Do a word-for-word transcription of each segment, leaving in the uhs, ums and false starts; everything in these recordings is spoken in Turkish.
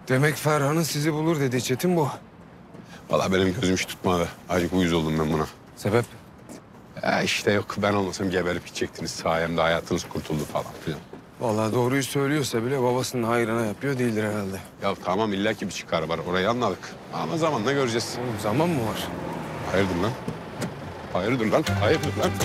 Demek Ferhan'ın sizi bulur dedi. Çetin bu. Vallahi benim gözüm hiç tutmadı. Acık uyuz oldum ben buna. Sebep? Ya işte yok, ben olmasam geberip gidecektiniz. Sayemde hayatınız kurtuldu falan filan. Vallahi doğruyu söylüyorsa bile babasının hayrına yapıyor değildir herhalde. Ya tamam, illaki bir çıkar var. Orayı anladık. Ama zamanla göreceğiz. Oğlum zaman mı var? Hayırdır lan? Hayırdır lan? Hayırdır lan?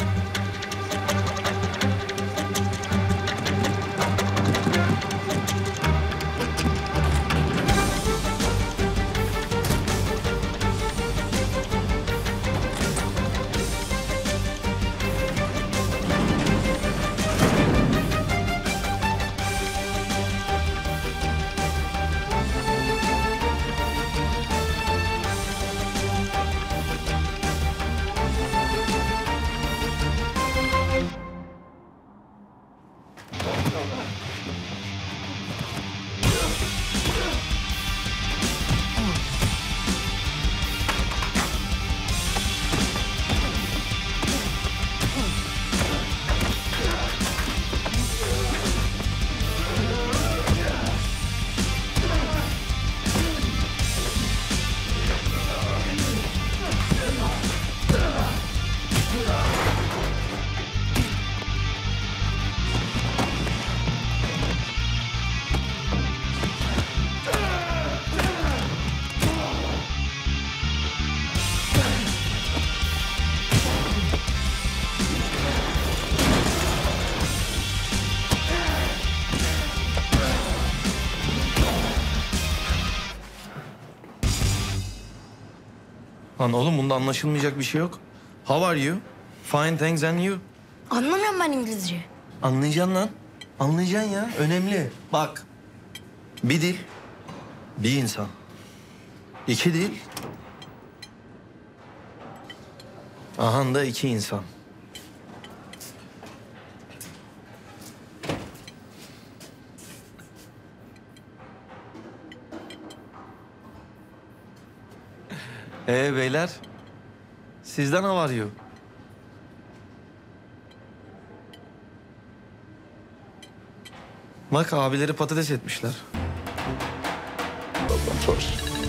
Lan oğlum bunda anlaşılmayacak bir şey yok. How are you? Fine thanks and you. Anlamıyorum ben İngilizce. Anlayacaksın lan. Anlayacaksın ya. Önemli. Bak. Bir dil. Bir insan. İki dil. Aha da iki insan. Ee beyler. Sizden ne var yok? Bak abileri patates etmişler. Allah'ım sor.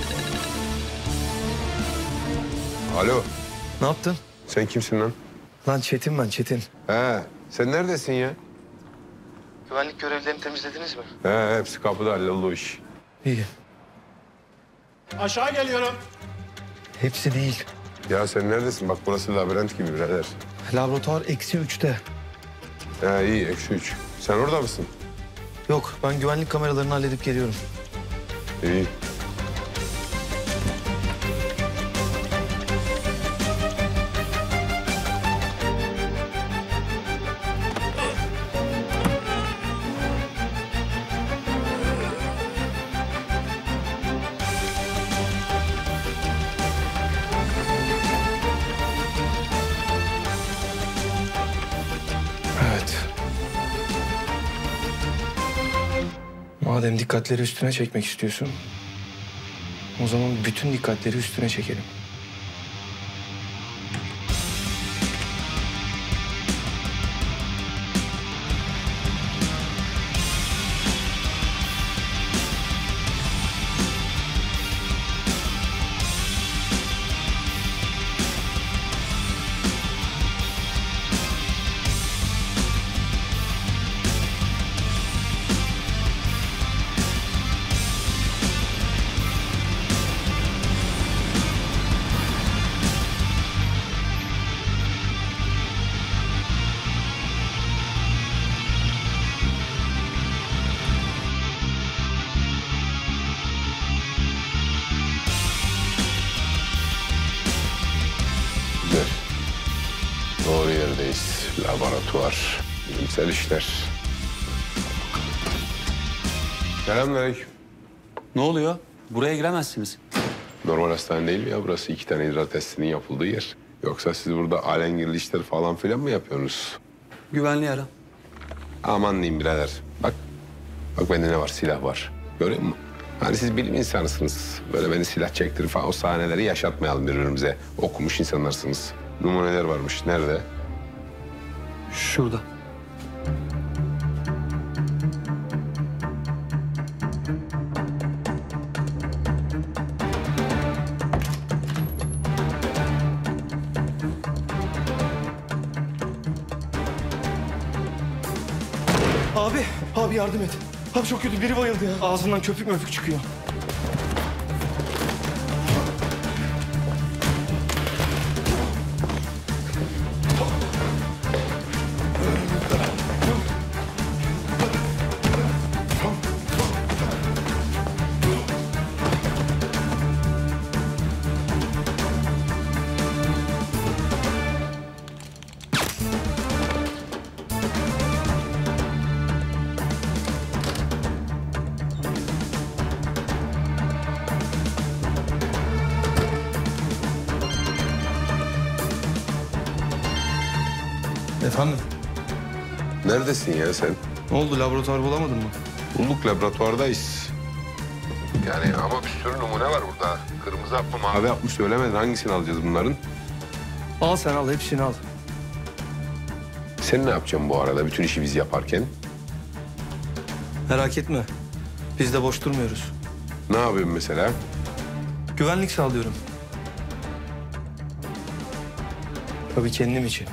Alo, Ne yaptın? sen kimsin lan? Lan Çetin ben Çetin. He, sen neredesin ya? Güvenlik görevlilerini temizlediniz mi? He, hepsi kapıda, halloldu o iş. İyi. Aşağı geliyorum. Hepsi değil. Ya sen neredesin? Bak burası labirent gibi birader. Laboratuvar eksi üçte. He iyi, eksi üç. Sen orada mısın? Yok ben güvenlik kameralarını halledip geliyorum. İyi. Evet. Madem dikkatleri üstüne çekmek istiyorsun, o zaman bütün dikkatleri üstüne çekelim. Güzel. Doğru yerdeyiz. Laboratuvar, bilimsel işler. Selamünaleyküm. Ne oluyor? Buraya giremezsiniz. Normal hastane değil mi ya burası? İki tane idrar testinin yapıldığı yer. Yoksa siz burada alengirli işler falan filan mı yapıyorsunuz? Güvenliği ara. Aman diyeyim birader. Bak, bak bende ne var? Silah var. Görüyor musun? Hani siz bilim insanısınız. Böyle beni silah çektirir falan. O sahneleri yaşatmayalım birbirimize. Okumuş insanlarsınız. Numuneler varmış. Nerede? Şurada. Abi, abi yardım et. Abi çok kötü, biri bayıldı ya. Ağzından köpük möpük çıkıyor. Efendim? Neredesin ya sen? Ne oldu, laboratuvar bulamadın mı? Bulduk, laboratuvardayız. Yani ama bir sürü numune var burada. Kırmızı hap mı, mavi hap mı söylemedin. Hangisini alacağız bunların? Al sen al, hepsini al. Sen ne yapacaksın bu arada bütün işi biz yaparken? Merak etme. Biz de boş durmuyoruz. Ne yapıyorsun mesela? Güvenlik sağlıyorum. Tabii kendim için.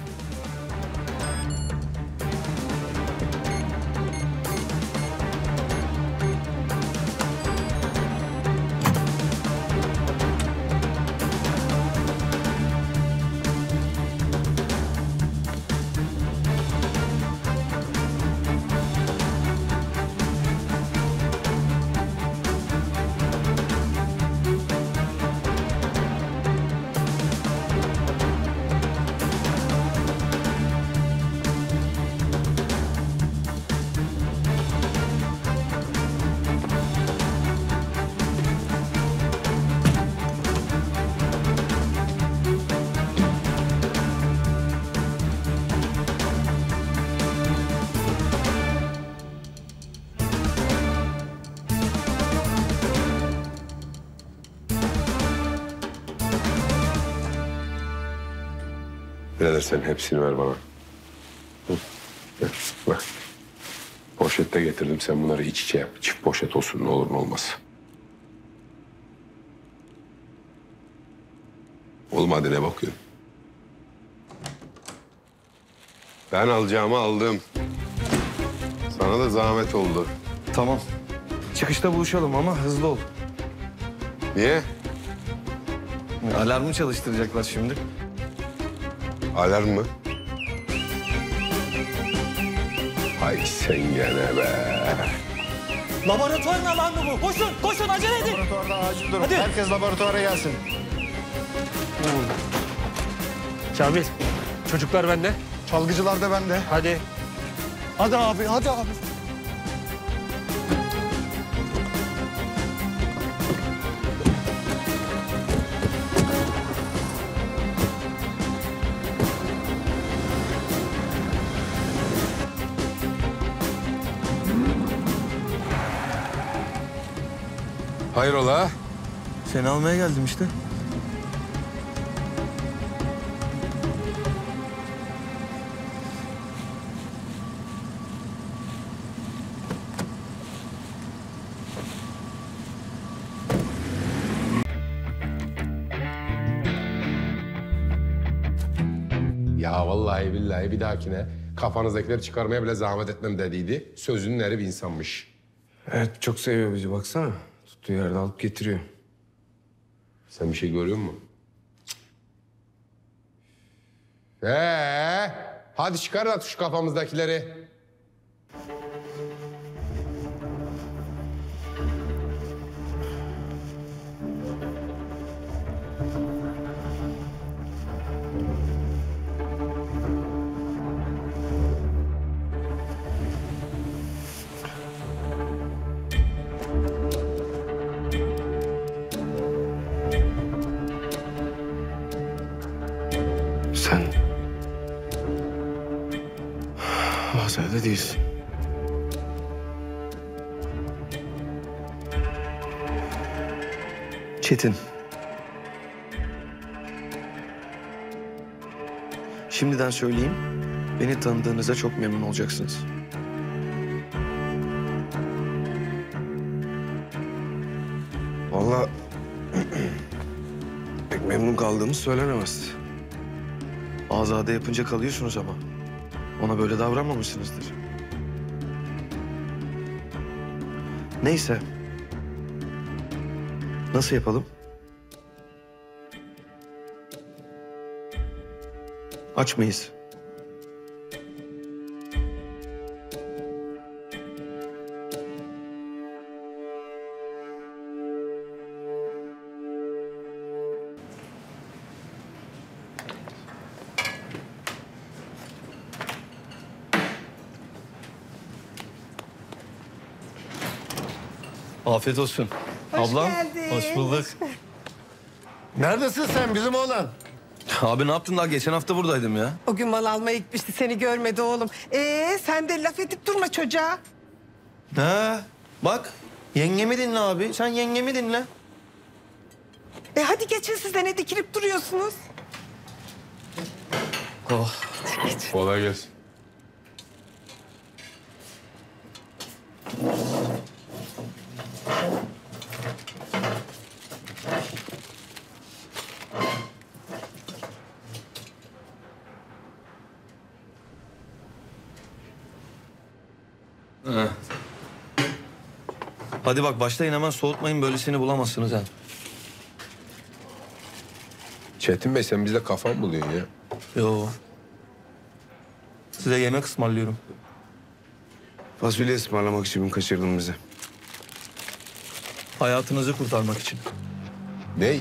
Birader sen hepsini ver bana. Hı. Gel, bak. Poşette getirdim. Sen bunları iç içe yap. Çift poşet olsun, ne olur ne olmaz. Oğlum hadi ne bakıyorsun? Ben alacağımı aldım. Sana da zahmet oldu. Tamam. Çıkışta buluşalım ama hızlı ol. Niye? Alarmı çalıştıracaklar şimdi. Alarm mı? Ay sen gene be. Laboratuvarın alanı bu. Koşun, koşun acele edin. Laboratuvarda acil durum. Hadi. Herkes laboratuvara gelsin. Kamil, çocuklar bende. Çalgıcılar da bende. Hadi. Hadi abi, hadi abi. Hayrola? Seni almaya geldim işte. Ya vallahi billahi bir dahakine kafanızdakileri çıkarmaya bile zahmet etmem dediydi. Sözünün eri bir insanmış. Evet çok seviyor bizi baksana. Tuttuğu yerde alıp getiriyor. Sen bir şey görüyor musun? Ee, hadi çıkar at şu kafamızdakileri. Sen... Hazırda değilsin. Çetin. Şimdiden söyleyeyim, beni tanıdığınıza çok memnun olacaksınız. Vallahi pek memnun kaldığımız söylenemez. Azade yapınca kalıyorsunuz ama. Ona böyle davranmamışsınızdır. Neyse. Nasıl yapalım? Aç mıyız? Afiyet olsun. Hoş Ablam, geldin. hoş bulduk. Neredesin sen bizim oğlan? Abi ne yaptın daha? Geçen hafta buradaydım ya. O gün mal almaya gitmişti, seni görmedi oğlum. Ee, sen de laf edip durma çocuğa. Ha, bak. Yengemi dinle abi. Sen yengemi dinle. E hadi geçin, siz de ne dikilip duruyorsunuz? Oh. Kolay gelsin. Hadi bak başlayın hemen, soğutmayın, böylesini bulamazsınız ha. Çetin Bey sen bizde kafa mı buluyorsun ya? Yo. Size yemek ısmarlıyorum. Fasulye ısmarlamak için kaçırdın bizi. Hayatınızı kurtarmak için. Ney?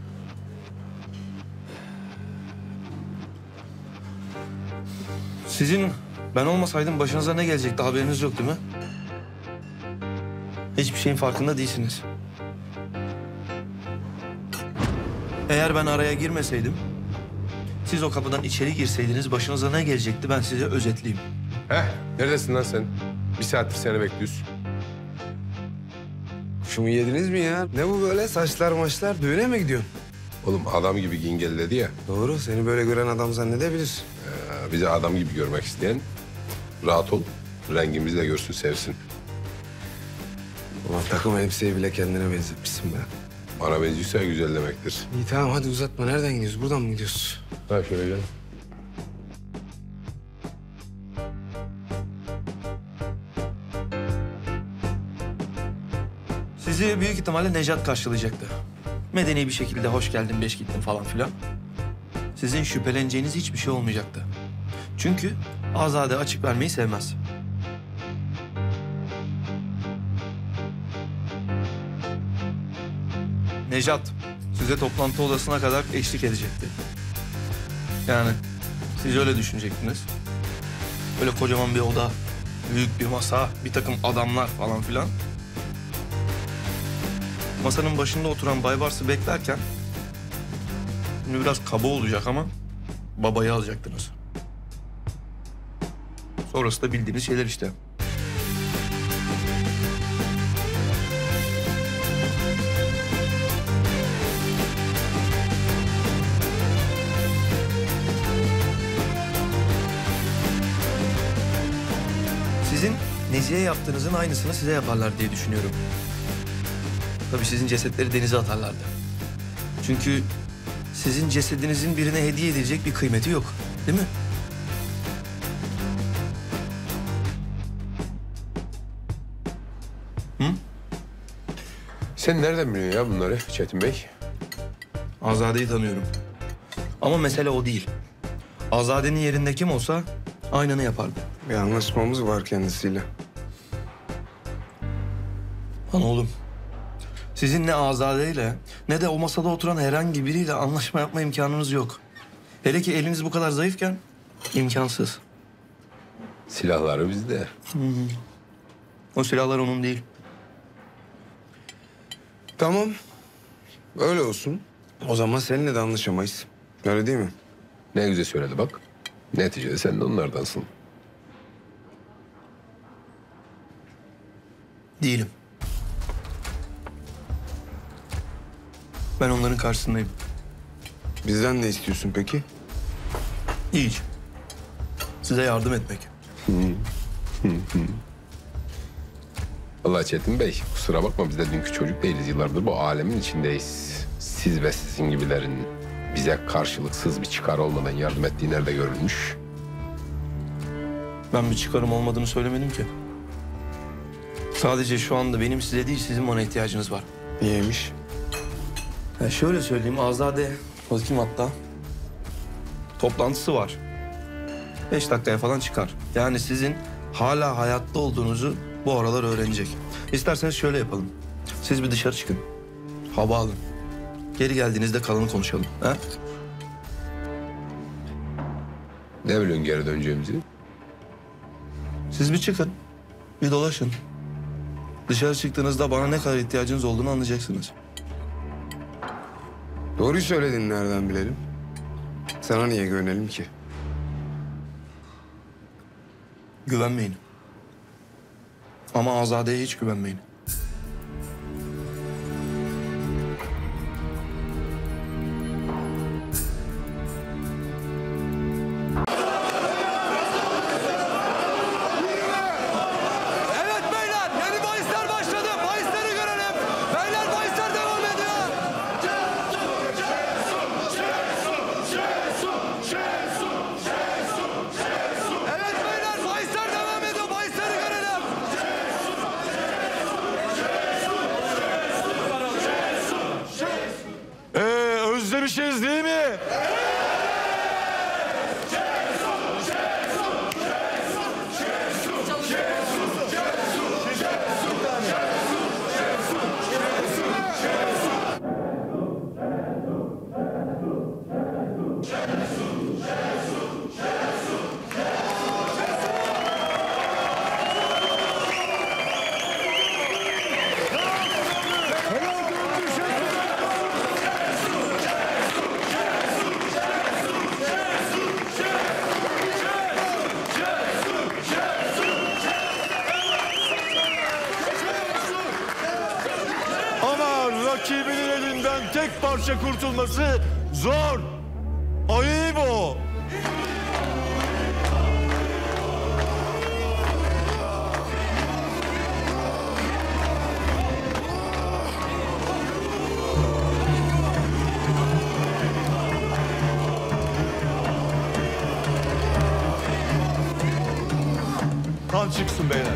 Sizin ben olmasaydım başınıza ne gelecekti haberiniz yok değil mi? Hiçbir şeyin farkında değilsiniz. Eğer ben araya girmeseydim, siz o kapıdan içeri girseydiniz başınıza ne gelecekti ben size özetleyeyim. Heh, neredesin lan sen? Bir saattir seni bekliyoruz. Şunu yediniz mi ya? Ne bu böyle saçlar maçlar? Düğüne mi gidiyorsun? Oğlum adam gibi gingel dedi ya. Doğru. Seni böyle gören adam zannedebilir. Ee, bizi adam gibi görmek isteyen rahat ol. Rengimizi de görsün, sevsin. Ulan takım elbiseyi bile kendine benzetmişsin be. Bana benziyorsa güzel demektir. İyi tamam hadi uzatma. Nereden gidiyoruz? Buradan mı gidiyoruz? Ha şöyle gel. Sizi büyük ihtimalle Nejat karşılayacaktı. Medeni bir şekilde hoş geldin, beş gittin falan filan. Sizin şüpheleneceğiniz hiçbir şey olmayacaktı. Çünkü Azade açık vermeyi sevmez. Nejat size toplantı odasına kadar eşlik edecekti. Yani siz öyle düşünecektiniz. Böyle kocaman bir oda, büyük bir masa, bir takım adamlar falan filan. Masanın başında oturan Baybars'ı beklerken... Şimdi biraz kaba olacak ama babayı alacaktınız. Sonrası da bildiğiniz şeyler işte. Sizin Nezihe yaptığınızın aynısını size yaparlar diye düşünüyorum. Tabii sizin cesetleri denize atarlardı. Çünkü sizin cesedinizin birine hediye edilecek bir kıymeti yok. Değil mi? Hı? Sen nereden biliyorsun ya bunları Çetin Bey? Azade'yi tanıyorum. Ama mesele o değil. Azade'nin yerinde kim olsa aynını yapardı. Bir anlaşmamız var kendisiyle. Lan oğlum. Sizin ne Azade'yle ne de o masada oturan herhangi biriyle anlaşma yapma imkanınız yok. Hele ki eliniz bu kadar zayıfken imkansız. Silahları bizde. O silahlar onun değil. Tamam. Öyle olsun. O zaman seninle de anlaşamayız. Öyle değil mi? Ne güzel söyledi bak. Neticede sen de onlardansın. Değilim. Ben onların karşısındayım. Bizden ne istiyorsun peki? Hiç. Size yardım etmek. Vallahi Çetin Bey kusura bakma biz de dünkü çocuk değiliz. Yıllardır bu alemin içindeyiz. Siz ve sizin gibilerin bize karşılıksız bir çıkar olmadan yardım ettiği nerede görülmüş? Ben bir çıkarım olmadığını söylemedim ki. Sadece şu anda benim size değil, sizin bana ihtiyacınız var. Niyeymiş? Ya şöyle söyleyeyim, Azade, bakayım hatta. Toplantısı var. Beş dakikaya falan çıkar. Yani sizin hala hayatta olduğunuzu bu aralar öğrenecek. İsterseniz şöyle yapalım. Siz bir dışarı çıkın. Hava alın. Geri geldiğinizde kalanı konuşalım. Ha? Ne biliyorsun geri döneceğimizi? Siz bir çıkın. Bir dolaşın. Dışarı çıktığınızda bana ne kadar ihtiyacınız olduğunu anlayacaksınız. Doğruyu söyledin, nereden bilelim? Sana niye güvenelim ki? Güvenmeyin. Ama Azade'ye hiç güvenmeyin. Evet beyler, yeni bahisler başladı. Bahisleri görelim. Beyler, bahisler devam ediyor. Evet beyler, bahisler devam ediyor. Bahisleri görelim. Ee, özlemişiz değil mi? Ama rakibinin elinden tek parça kurtulması zor. Ayıp o. Kan çıksın beyler.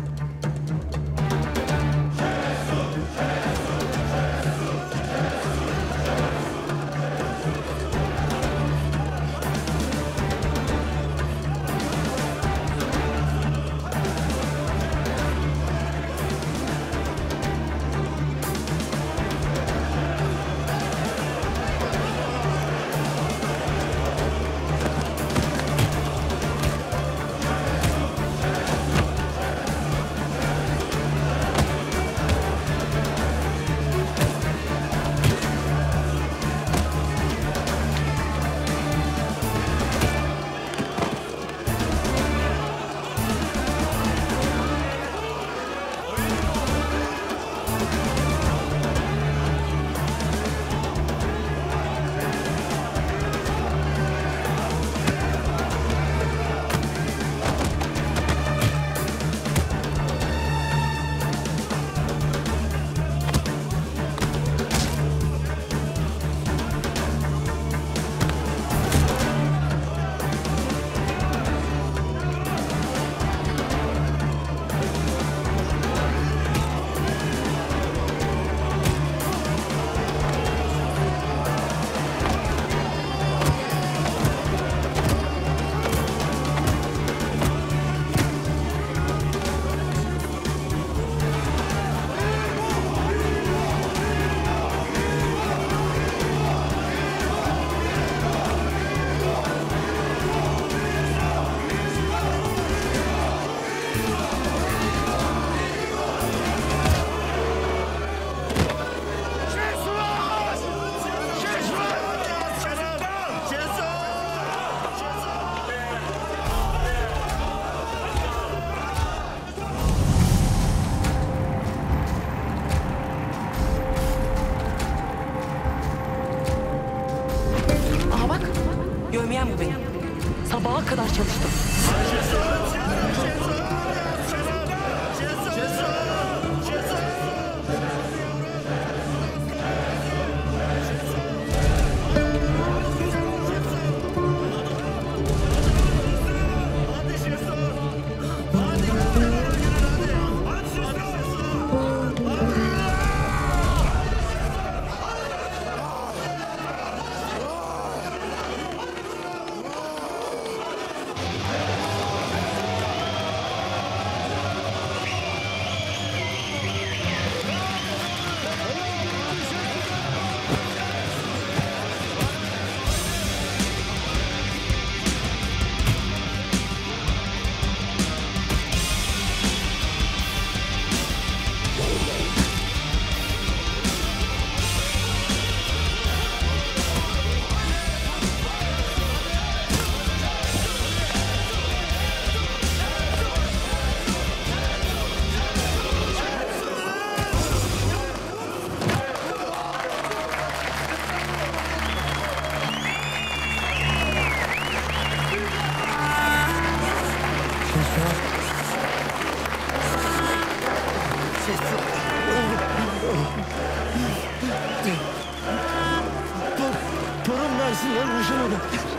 Yövmeyen bu benim. Sabaha kadar çalıştım.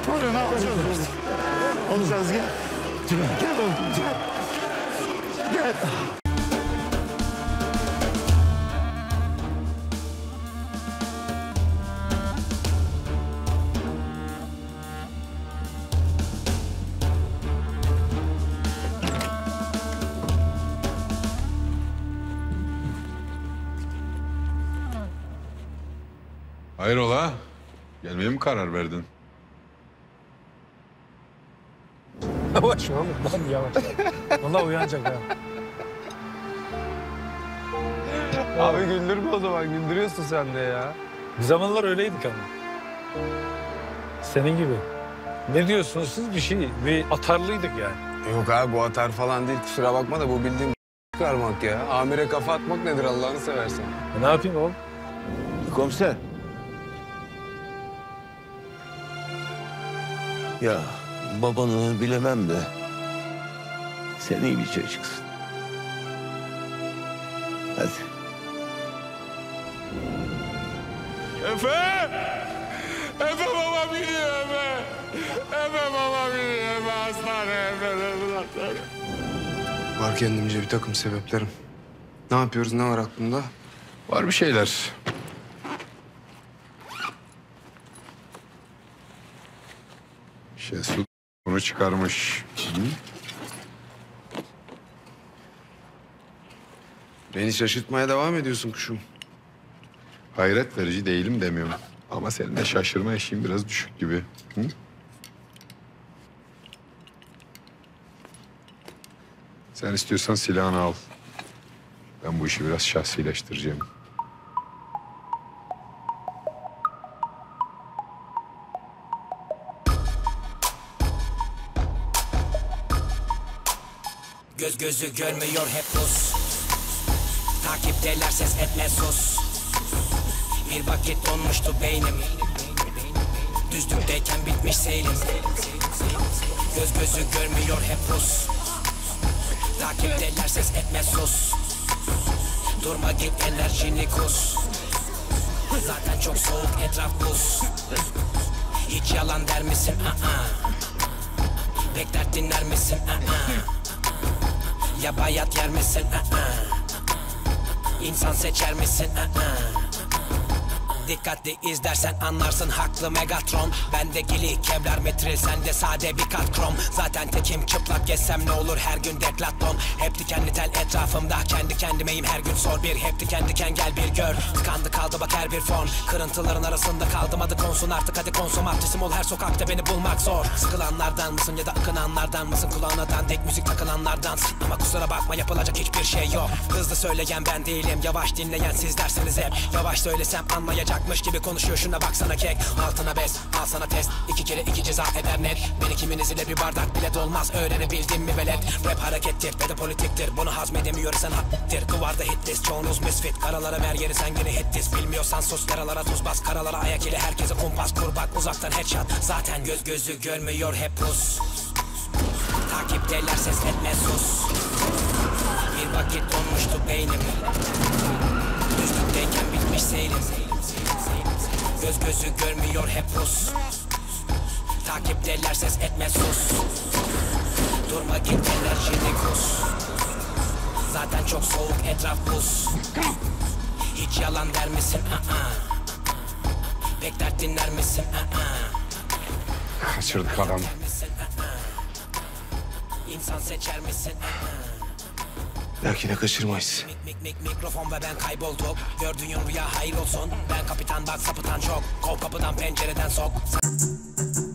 Oraya ne yapacağız? Olacağız gel. Gel oğlum gel. Gel. Hayrola? Gelmeye mi karar verdin? Yavaş oğlum lan yavaş. Vallahi uyanacak ha. Abi güldürme o zaman. Güldürüyorsun sen de ya. Bir zamanlar öyleydik ama. Senin gibi. Ne diyorsunuz siz bir şey? Bir atarlıydık yani. Yok abi bu atar falan değil. Kusura bakma da bu bildiğin çıkarmak ya. Amire kafa atmak nedir Allah'ını seversen? E ne yapayım oğlum? Komiser. Ya babanı bilemem de sen iyi bir çocuksun. Hadi. Efe! Efe baba biliyor Efe! Efe baba biliyor Efe hastane Efe hastane. Var kendimce bir takım sebeplerim. Ne yapıyoruz? Ne var aklında? Var bir şeyler. Şesut bunu çıkarmış. Hı? Beni şaşırtmaya devam ediyorsun kuşum. Hayret verici değilim demiyorum. Ama senin de şaşırma eşiğin biraz düşük gibi. Hı? Sen istiyorsan silahını al. Ben bu işi biraz şahsileştireceğim. Göz gözü görmüyor hep Rus. Takipteler ses etme sus. Bir vakit donmuştu beynim. Düzlükteyken bitmiş seyrim. Göz gözü görmüyor hep Rus. Takipteler ses etme sus. Durma git enerjini kus. Zaten çok soğuk etraf buz. Hiç yalan der misin? Aa. Bekler dinler misin? Aa. Ya bayat yer misin? Aa. İnsan seçer misin? Aa. Dikkatli izlersen anlarsın haklı Megatron. Bende gili kevlar metril, sende sade bir kat krom. Zaten tekim çıplak gezsem ne olur her gün deklaton. Hep dikenli tel etrafımda, kendi kendimeyim her gün sor bir. Hep diken diken gel bir gör. Tıkandı kaldı bak her bir fon. Kırıntıların arasında kaldım adı konsun artık hadi konsomatrisim ol her sokakta beni bulmak zor. Sıkılanlardan mısın ya da akınanlardan mısın? Kulağına dandik müzik takılanlardan. Ama kusura bakma yapılacak hiçbir şey yok. Hızlı söyleyen ben değilim, yavaş dinleyen sizlersiniz hep. Yavaş söylesem anlayacak gibi konuşuyor şuna baksana kek. Altına bez al sana test. İki kere iki ceza eder net. Beni kiminiz ile bir bardak bile dolmaz. Öğrenebildin mi velet? Rap harekettir ve de politiktir. Bunu hazmedemiyorsan haklıktır. Duvarda hit list çoğunuz misfit. Karalara ver yeri sen gene hit list. Bilmiyorsan sus karalara tuz bas. Karalara ayak ile herkese kumpas kur bak. Uzaktan headshot. Zaten göz gözü görmüyor hep Rus. Takipteler ses etme sus. Bir vakit donmuştu beynim. Düzlükteyken bitmiş seyrim. Göz gözü görmüyor hep Rus. Takipteler ses etme sus. Durma git enerjini kus. Zaten çok soğuk etraf buz. Hiç yalan der misin? Aa. Bekler dinler misin? Aa. Kaçırdık adamı. İnsan seçer misin? Belki de kaçırmayız. Mik mik mik mikrofon ve ben kaybolduk. Gördüğün rüya hayır olsun. Ben kapitan bak sapıtan çok. Kov kapıdan pencereden sok.